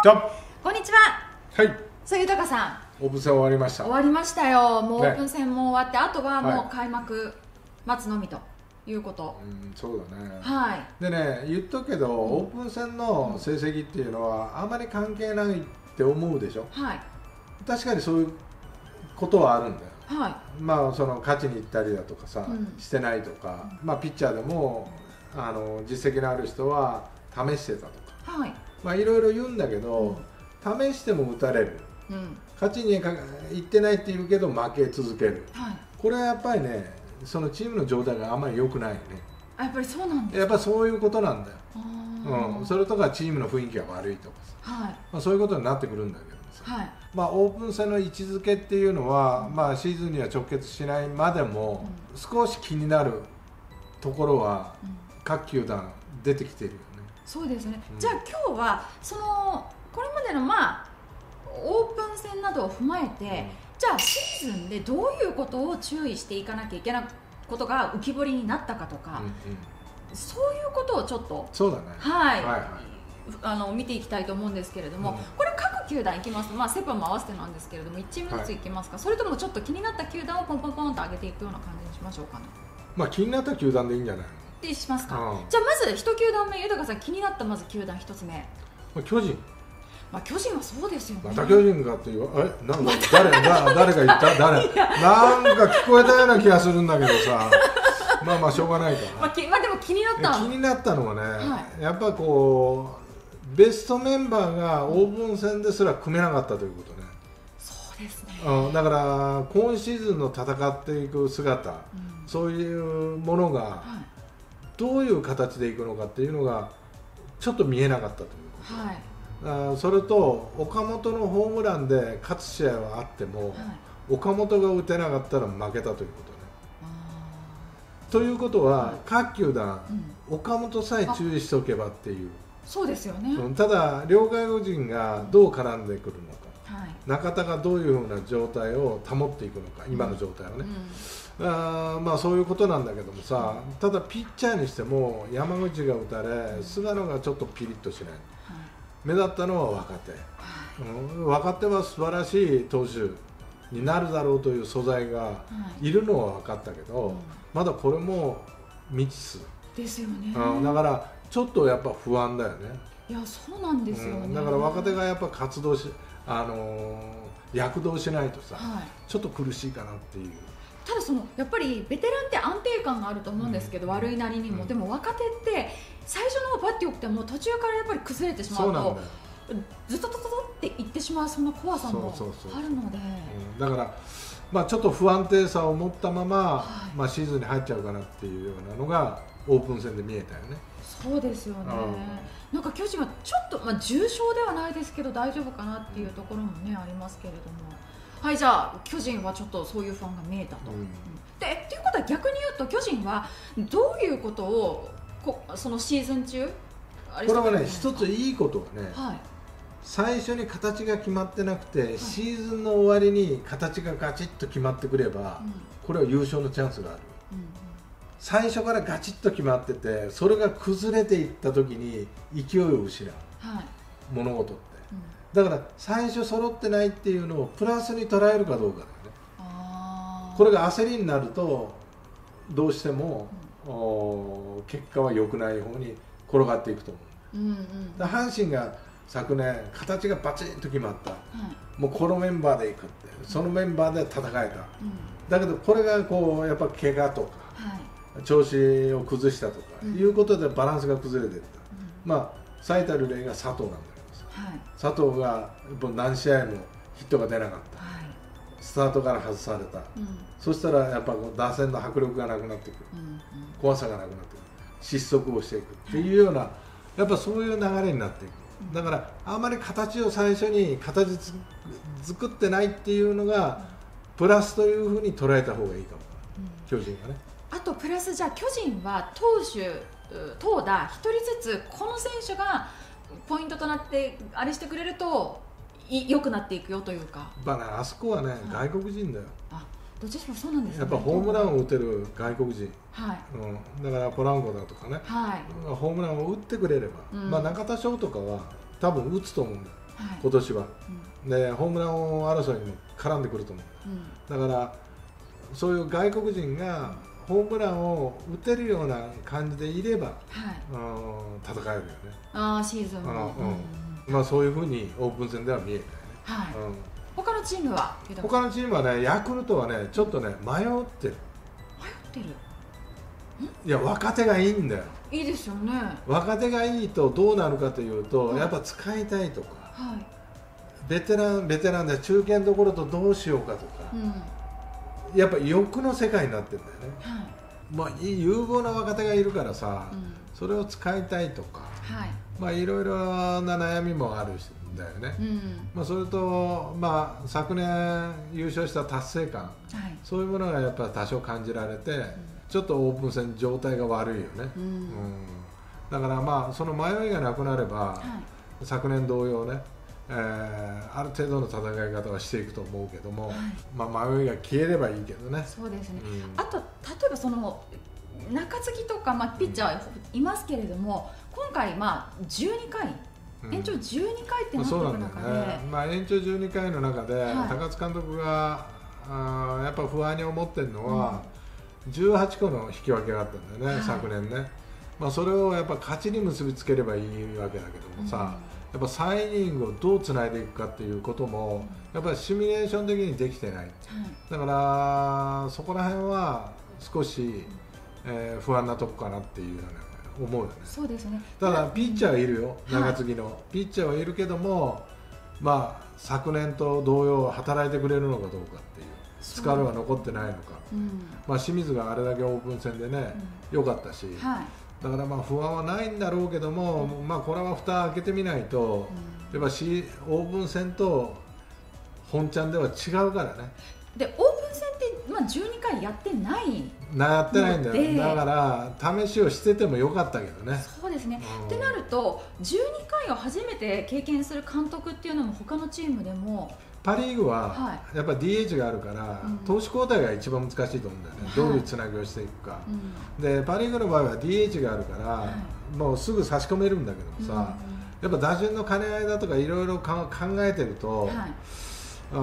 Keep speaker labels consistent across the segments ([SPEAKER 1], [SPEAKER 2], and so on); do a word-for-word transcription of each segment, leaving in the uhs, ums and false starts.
[SPEAKER 1] じゃあ
[SPEAKER 2] こんにちは。
[SPEAKER 1] はい、
[SPEAKER 2] さあ豊さん、
[SPEAKER 1] オープン戦終わりました。
[SPEAKER 2] 終わりましたよ。もうオ
[SPEAKER 1] ね
[SPEAKER 2] ープン戦も終わって、あとはも
[SPEAKER 1] は
[SPEAKER 2] う開幕待つのみということ。
[SPEAKER 1] うん、そうだね。
[SPEAKER 2] はい
[SPEAKER 1] でね、言っとくけど、オープン戦の成績っていうのはあまり関係ないって思うでしょ。
[SPEAKER 2] はい
[SPEAKER 1] 確かにそういうことはあるんだよ。
[SPEAKER 2] はい。
[SPEAKER 1] まあその勝ちに行ったりだとかさ、
[SPEAKER 2] うん
[SPEAKER 1] してないとか、まあピッチャーでもあの実績のある人は試してたとか、
[SPEAKER 2] はい。
[SPEAKER 1] まあいろいろ言うんだけど、試しても打たれる。
[SPEAKER 2] うん。
[SPEAKER 1] 勝ちに行ってないって言うけど負け続ける。
[SPEAKER 2] はい。
[SPEAKER 1] これはやっぱりね、そのチームの状態があんまり良くないよね。
[SPEAKER 2] あ、やっぱりそうなんですか。
[SPEAKER 1] やっぱそういうことなんだよ。
[SPEAKER 2] あ
[SPEAKER 1] うん、それとかチームの雰囲気が悪いとかさ、
[SPEAKER 2] はい
[SPEAKER 1] まあ、そういうことになってくるんだけどさ、
[SPEAKER 2] はい。
[SPEAKER 1] まあ、オープン戦の位置づけっていうのは、まあ、シーズンには直結しないまでも、少し気になるところは、
[SPEAKER 2] うん、
[SPEAKER 1] 各球団出てきてるよね。
[SPEAKER 2] そうですね。
[SPEAKER 1] うん、
[SPEAKER 2] じゃあ今日はそのこれまでのまあオープン戦などを踏まえて、うん、じゃあシーズンでどういうことを注意していかなきゃいけないことが浮き彫りになったかとか、うんうん、そういうことをちょっと
[SPEAKER 1] そうだね、
[SPEAKER 2] はい、
[SPEAKER 1] はいはい、
[SPEAKER 2] あの見ていきたいと思うんですけれども、うん、これ各球団いきますと、まあ、セパも合わせてなんですけれどもいちチームずついきますか、はい、それともちょっと気になった球団をポンポンポンと上げていくような感じにしましょうかね。
[SPEAKER 1] まあ気になった球団でいいんじゃないの
[SPEAKER 2] ってしますか、
[SPEAKER 1] うん、
[SPEAKER 2] じゃあまず一球団目、豊さん気になったまず球団一つ目、
[SPEAKER 1] まあ、巨人。
[SPEAKER 2] まあ巨人はそうですよね。
[SPEAKER 1] また巨人かっていうえなんか誰だ誰が言った誰なんか聞こえたような気がするんだけどさまあまあしょうがないから、
[SPEAKER 2] まあ、きまあでも気になった
[SPEAKER 1] 気になったのはね、
[SPEAKER 2] はい、
[SPEAKER 1] やっぱこうベストメンバーがオープン戦ですら組めなかったということね。
[SPEAKER 2] そうですね、
[SPEAKER 1] うん、だから今シーズンの戦っていく姿、うん、そういうものがどういう形でいくのかっていうのがちょっと見えなかったということ、はい、あそれと岡本のホームランで勝つ試合はあっても、はい、岡本が打てなかったら負けたということね。ということは、はい、各球団、うん、岡本さえ注意しておけばっていう。
[SPEAKER 2] そうですよね。
[SPEAKER 1] ただ両外国人がどう絡んでくるのか、はい、中田がどういうふうな状態を保っていくのか、今の状態をね、うん、あまあそういうことなんだけどもさ、ただピッチャーにしても山口が打たれ、菅野がちょっとピリッとしない、はい、目立ったのは若手、はい、うん、若手は素晴らしい投手になるだろうという素材がいるのは分かったけど、はい、うん、まだこれも未知数
[SPEAKER 2] ですよね、
[SPEAKER 1] うん、だからちょっとやっぱ不安だよね。
[SPEAKER 2] いやそうなんですよね、
[SPEAKER 1] うん、だから若手がやっぱ活動し、あのー、躍動しないとさ、はい、ちょっと苦しいかなっていう。
[SPEAKER 2] ただそのやっぱりベテランって安定感があると思うんですけど、うん、悪いなりにも、うん、でも若手って最初のバッてよくても途中からやっぱり崩れてしまうとずっとトトトっていってしまうその怖さもあるので、
[SPEAKER 1] だからまあちょっと不安定さを持ったまま、はい、まあシーズンに入っちゃうかなっていうようなのがオープン戦で見えたよね。
[SPEAKER 2] そうですよね、うん、なんか巨人はちょっと、まあ、重症ではないですけど大丈夫かなっていうところも、ね、ありますけれども、はい、じゃあ巨人はちょっとそういう不安が見えたと、うん、でっていうことは逆に言うと巨人はどういうことをこそのシーズン中
[SPEAKER 1] あれこれはね一ついいことはね、
[SPEAKER 2] はい、
[SPEAKER 1] 最初に形が決まってなくて、はい、シーズンの終わりに形がガチッと決まってくれば、うん、これは優勝のチャンスがある、うん、最初からガチッと決まっててそれが崩れていった時に勢いを失う、はい、物事って、うん、だから最初揃ってないっていうのをプラスに捉えるかどうかだよね。あこれが焦りになるとどうしても、うん、結果は良くない方に転がっていくと思う、うんうん、だ阪神が昨年形がバチンと決まった、はい、もうこのメンバーでいくってそのメンバーで戦えた、うん、だけどこれがこうやっぱ怪我とか、はい、調子を崩したとか、うん、いうことでバランスが崩れていった、うん、まあ最たる例が佐藤なんだけどさ、はい、佐藤が何試合もヒットが出なかった、はい、スタートから外された、うん、そしたらやっぱ打線の迫力がなくなってくる、うんうん、怖さがなくなってくる、失速をしていくっていうような、はい、やっぱそういう流れになっていく。だからあまり形を最初に形作ってないっていうのがプラスというふうに捉えた方がいいかも、うん、巨人はね。あ
[SPEAKER 2] とプラスじゃあ巨人は投手投打ひとりずつこの選手がポイントとなってあれしてくれると良くなっていくよというか、
[SPEAKER 1] まあね、あそこはね、はい、外国人だよ。
[SPEAKER 2] あどっちもそうなんですね。
[SPEAKER 1] やっぱホームランを打てる外国人、
[SPEAKER 2] はい、
[SPEAKER 1] うん、だからポランコだとかね、はい、ホームランを打ってくれれば、うん、まあ中田翔とかは多分打つと思うんだよ、 今年は、うん、でホームラン王争いにも絡んでくると思う、うん、だからそういう外国人がホームランを打てるような感じでいれば、はい、戦えるよね。
[SPEAKER 2] ああシーズンも、
[SPEAKER 1] うん、まあそういうふうにオープン戦では見えないね。
[SPEAKER 2] はい、うん、他のチームは
[SPEAKER 1] 他のチームはね、ヤクルトはねちょっとね迷ってる迷
[SPEAKER 2] ってる
[SPEAKER 1] いや若手がいいんだよ。
[SPEAKER 2] いいですよね。若
[SPEAKER 1] 手がいいとどうなるかというと、はい、やっぱ使いたいとか、はい、ベテランベテランで中堅どころとどうしようかとか、うん、やっぱ欲の世界になってるんだよね、はい、まあ有望な若手がいるからさ、うん、それを使いたいとか、はい、まあいろいろな悩みもあるんだよね、うん、まあそれと、まあ、昨年優勝した達成感、はい、そういうものがやっぱ多少感じられて、うん、ちょっとオープン戦状態が悪いよね、うんうん、だからまあその迷いがなくなれば、はい、昨年同様ね、えー、ある程度の戦い方はしていくと思うけども、はい、まあ迷いが消えればいいけどね。
[SPEAKER 2] そうですね、うん、あと例えばその中継ぎとか、まあ、ピッチャーいますけれども、うん、今回まあじゅうにかい、うん、延長じゅうにかいってなってる中で、まあそうなんだよね、まあ、延長じゅうにかいの中で、はい、
[SPEAKER 1] 高津監督があやっぱ不安に思ってるのは、うん、じゅうはちこの引き分けがあったんだよね、はい、昨年ね、まあ、それをやっぱ勝ちに結びつければいいわけだけどもさ、うん、やっぱさんイニングをどうつないでいくかっていうこともやっぱりシミュレーション的にできてない、うん、だからそこら辺は少し、えー、不安なとこかなっていうような思うよね。
[SPEAKER 2] そうですね。
[SPEAKER 1] ただピッチャーはいるよ、うん、中継ぎの、はい、ピッチャーはいるけども、まあ昨年と同様働いてくれるのかどうかっていう疲れは残ってないのか、うん、まあ清水があれだけオープン戦でね良、うん、かったし、はい、だからまあ不安はないんだろうけども、うん、まあこれは蓋開けてみないと、うん、やっぱしオープン戦と本ちゃんでは違うからね。
[SPEAKER 2] でオープン戦って、まあ、じゅうにかいやってない
[SPEAKER 1] やってないんだよ。だから試しをしててもよかったけどね。
[SPEAKER 2] そうですね、うん、ってなるとじゅうにかいを初めて経験する監督っていうのも他のチームでも
[SPEAKER 1] パ・リーグはやっぱり ディーエイチ があるから、はい、投手交代が一番難しいと思うんだよね、はい、どういうつなぎをしていくか、うん、でパ・リーグの場合は ディーエイチ があるから、はい、もうすぐ差し込めるんだけどもさ、うん、やっぱ打順の兼ね合いだとかいろいろ考えてると、はい、うん、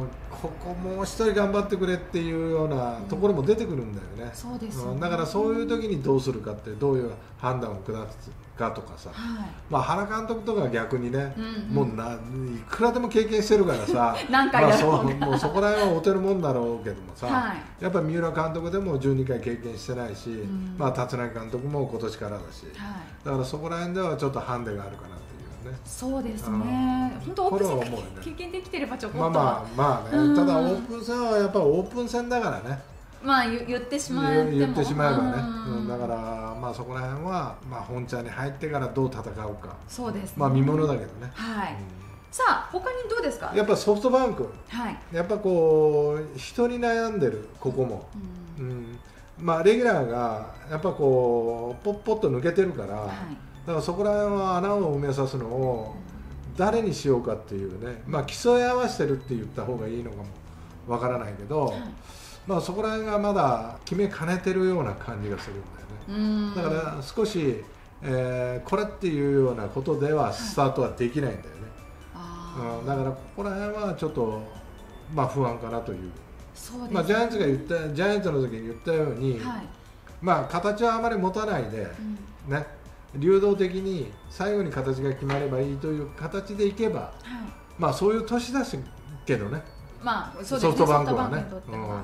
[SPEAKER 1] ここもう一人頑張ってくれっていうようなところも出てくるんだよね、
[SPEAKER 2] そうですよね、
[SPEAKER 1] うん、だからそういう時にどうするかってどういう判断を下すかとかさ、はい、まあ原監督とか逆にね、うんうん、もうないくらでも経験してるからさ
[SPEAKER 2] 何回やろう
[SPEAKER 1] まあ、そもうそこら辺はおてるもんだろうけどもさ、はい、やっぱり三浦監督でもじゅうにかい経験してないし、うん、まあ立浪監督も今年からだし、はい、だからそこら辺ではちょっとハンデがあるかな。
[SPEAKER 2] そうですね、本当オープン戦経験できてればちょこっと、
[SPEAKER 1] まあまあまあね、ただオープン戦はやっぱオープン戦だからね、
[SPEAKER 2] まあ言ってしまえ
[SPEAKER 1] 言ってしまえばね、うん、だからまあそこら辺はまあ本茶に入ってからどう戦うか、
[SPEAKER 2] そうですね、
[SPEAKER 1] まあ見ものだけどね、
[SPEAKER 2] はい、うん、さあ他にどうですか。
[SPEAKER 1] やっぱソフトバンク、はい、やっぱこう人に悩んでるここも、うん、うん、まあレギュラーがやっぱこうポッポッと抜けてるから、はい、だからそこら辺は穴を埋めさすのを誰にしようかっていうね、まあ競い合わせてるって言った方がいいのかもわからないけど、はい、まあそこら辺がまだ決めかねてるような感じがするんだよね。だから少し、えー、これっていうようなことではスタートはできないんだよね、はい、うん、だからここら辺はちょっとまあ不安かなという。そうですね、まあジャイアンツが言ったジャイアンツの時に言ったように、はい、まあ形はあまり持たないで、うん、ね、流動的に最後に形が決まればいいという形でいけば、はい、まあそういう年だしけどね、
[SPEAKER 2] まあ、そうですね、
[SPEAKER 1] ソフトバンクはね。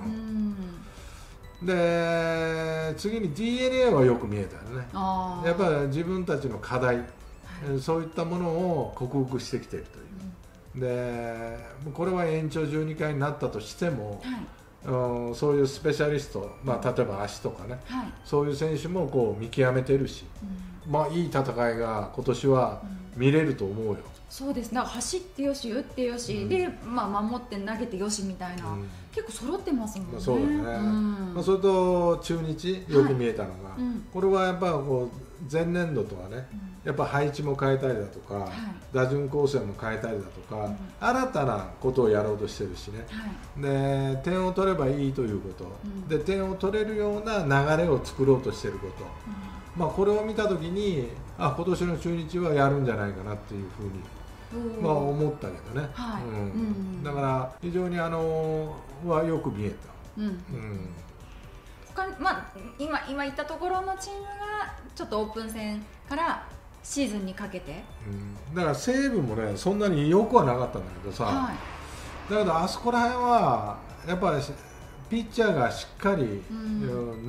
[SPEAKER 1] うん、で次に ディーエヌエー はよく見えたよね。やっぱり自分たちの課題、はい、そういったものを克服してきているという、うん、でこれは延長じゅうにかいになったとしても、はい、うん、そういうスペシャリスト、まあ、例えば足とかね、はい、そういう選手もこう見極めてるし、うん、まあいい戦いが今年は見れると思うよ。うん、
[SPEAKER 2] そうですね、走ってよし打ってよし、うん、で、まあ、守って投げてよしみたいな、うん、結構揃ってますもんね。
[SPEAKER 1] そうだね、うん、まあ、それと中日よく見えたのが、はい、うん、これはやっぱこう前年度とはね、やっぱ配置も変えたりだとか、はい、打順構成も変えたりだとか、うん、新たなことをやろうとしてるしね、はい、で点を取ればいいということ、うん、で点を取れるような流れを作ろうとしてること、うん、まあ、これを見たときにあ今年の中日はやるんじゃないかなっていうふうにまあ思ったけどね、
[SPEAKER 2] はい、
[SPEAKER 1] うん
[SPEAKER 2] うん、
[SPEAKER 1] だから非常にあのはよく見えた。
[SPEAKER 2] うんうん、他にまあ、今今言ったところのチームがちょっとオープン戦からシーズンにかけて、
[SPEAKER 1] うん、だから西武もねそんなによくはなかったんだけどさ、はい、だけどあそこら辺はやっぱりピッチャーがしっかり、うん、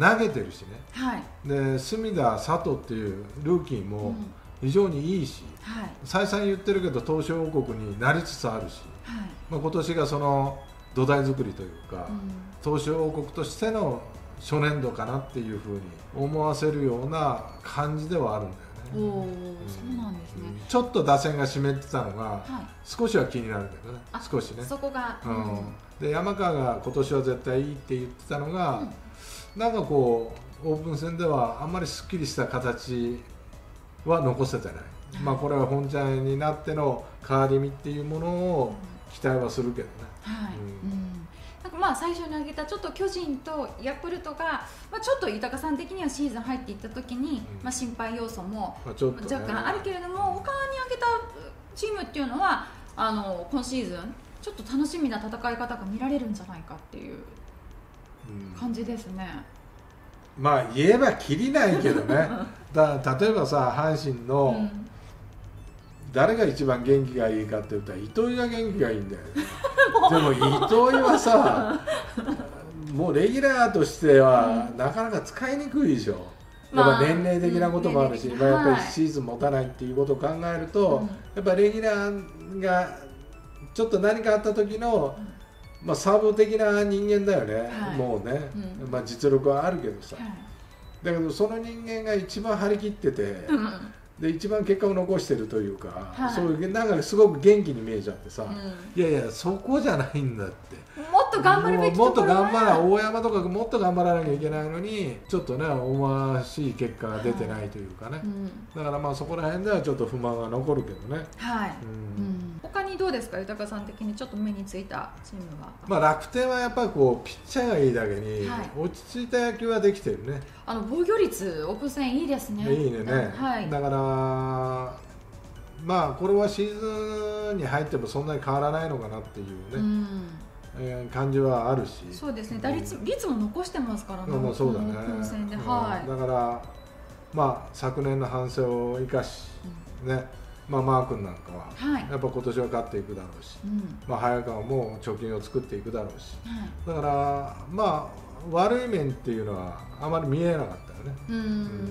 [SPEAKER 1] 投げてるしね、はい、で隅田、佐藤っていうルーキーも非常にいいし、はい、再三言ってるけど投手王国になりつつあるし、はい、まあ、今年がその土台作りというか、うん、投手王国としての初年度かなっていうふうに思わせるような感じではあるんだよね。
[SPEAKER 2] おー、うん、そうなんですね。
[SPEAKER 1] ちょっと打線が湿ってたのが、はい、少しは気になるけどね、少しね。
[SPEAKER 2] そこが、
[SPEAKER 1] うん、で山川が今年は絶対いいって言ってたのが、うん、なんかこうオープン戦ではあんまりすっきりした形は残せてない、はい、まあこれは本ちゃんになっての変わり身っていうものを期待はするけどね。はい、うん、
[SPEAKER 2] なんかまあ最初に挙げたちょっと巨人とヤクルトが、まあ、ちょっと豊さん的にはシーズン入っていった時に、うん、まあ心配要素も若干あるけれども、他に挙げたチームっていうのはあの今シーズンちょっと楽しみな戦い方が見られるんじゃないかっていう感じですね。
[SPEAKER 1] うん、まあ言えばきりないけどねだ例えばさ阪神の、うん、誰が一番元気がいいかって言ったら糸井が元気がいいんだよねでも糸井はさもうレギュラーとしてはなかなか使いにくいでしょ。やっぱ年齢的なこともあるし、まあ、やっぱりシーズン持たないっていうことを考えると、うん、やっぱりレギュラーがちょっと何かあった時の、まあ、サーブ的な人間だよね、はい、もうね、うん、まあ、実力はあるけどさ、はい、だけどその人間が一番張り切ってて、うん、で一番結果を残してるというか、はい、そういうなんかすごく元気に見えちゃってさ、うん、いやいやそこじゃないんだって、
[SPEAKER 2] もっと頑張るべきところは
[SPEAKER 1] もっと頑張ら大山とかもっと頑張らなきゃいけないのにちょっとね思わしい結果が出てないというかね、はい、うん、だからまあそこら辺ではちょっと不満が残るけどね。はい、
[SPEAKER 2] うんうん、他にどうですか、豊さん的にちょっと目についたチームは。
[SPEAKER 1] まあ楽天はやっぱりこうピッチャーがいいだけに、はい、落ち着いた野球はできてるね。
[SPEAKER 2] あの防御率オープン戦いいですね。
[SPEAKER 1] いいね、はい、だからまあこれはシーズンに入ってもそんなに変わらないのかなっていうね、うん、えー、感じはあるし。
[SPEAKER 2] そうですね、打率、うん、率も残してますからね、
[SPEAKER 1] まあ、そうだね、
[SPEAKER 2] オープン戦で、はい、
[SPEAKER 1] だからまあ昨年の反省を生かし、うん、ね、まあ、マー君なんかは、はい、やっぱ今年は勝っていくだろうし、うん、まあ、早川も貯金を作っていくだろうし、はい、だからまあ悪い面っていうのはあまり見えなかったよね。うん、うん、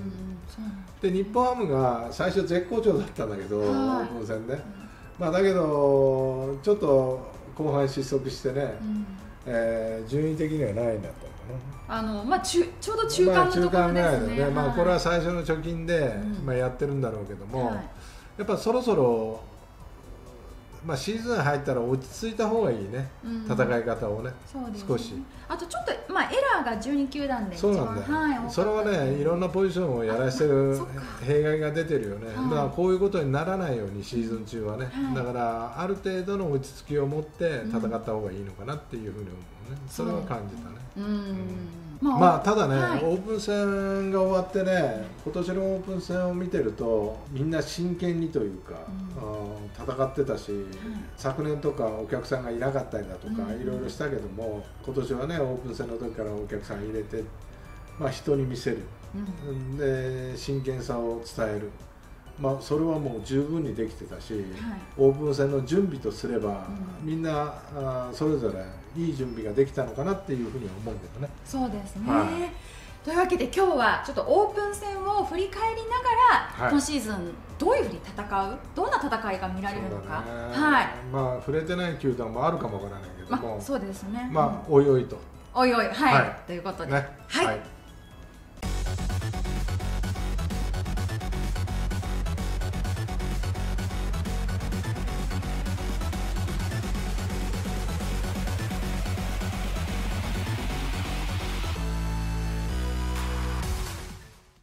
[SPEAKER 1] で日本ハムが最初絶好調だったんだけど、オープン戦ね、まあ、だけどちょっと後半失速してね、うん、えー、順位的にはないんだった
[SPEAKER 2] のかな。あの、まあ、ちゅちょうど中間のところですね。まあ、中間ぐらいだよね、はい、まあ、これは
[SPEAKER 1] 最初の貯金で、うん、まあ、やってるんだろうけども、はい、やっぱそろそろまあ、シーズン入ったら落ち着いた方がいいね、うん、戦い方をね、そうですね、少し。
[SPEAKER 2] あとちょっと、まあ、エラーがじゅうに球団で
[SPEAKER 1] そうなんだよ、はい、それはね、いろんなポジションをやらせてる弊害が出てるよね、はい、まあ、こういうことにならないようにシーズン中はね、はい、だからある程度の落ち着きを持って戦った方がいいのかなっていうふうに思うね、それは感じたね。うん、うん、まあ、まあ、ただね、はい、オープン戦が終わってね、今年のオープン戦を見てるとみんな真剣にというか、うん、戦ってたし、うん、昨年とかお客さんがいなかったりだとか、うん、いろいろしたけども、今年はねオープン戦の時からお客さん入れて、まあ、人に見せる、うん、で真剣さを伝える、まあ、それはもう十分にできてたし、はい、オープン戦の準備とすれば、うん、みんなあそれぞれいい準備ができたのかなっていうふうには思うけどね。
[SPEAKER 2] そうですね、はい、というわけで今日はちょっとオープン戦を振り返りながら、はい、今シーズンどういうふうに戦う、どんな戦いが見られるのか、はい、
[SPEAKER 1] まあ触れてない球団もあるかもわからないけども、
[SPEAKER 2] まあ、そうですね、
[SPEAKER 1] まあおいおいと
[SPEAKER 2] おいおい、はい、はい、ということで、ね、はい、はい。